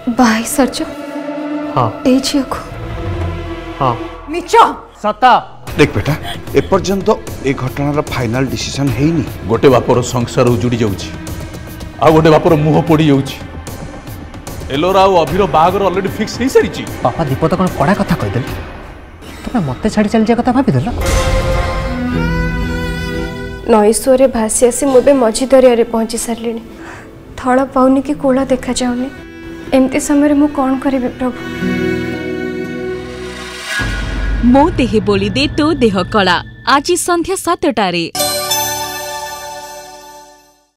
By Suraj हाँ ए झियो को हाँ मिच सता देख बेटा एपर्यंत ए घटनार फाइनल डिसीजन हेनी गोटे बापर संसार उजुड़ी जाउछि आ गोटे बापर मुह पड़ी जाउछि एलोरा आ अभिर बागर ऑलरेडी फिक्स हो सारी बापा दीप तो कौन कड़ा कथा कहीदेल तुम मत छाड़ी चल जाए कथा भाविदेल नईस्वरे भासी आसी मुझे मझी दरिया पहुंची सारे थल पाऊनी कि कूल देखा जाऊनी एमती समय मु कौन करी प्रभु मो देहे बोली दे तो देह कला आज संध्या 7टारे।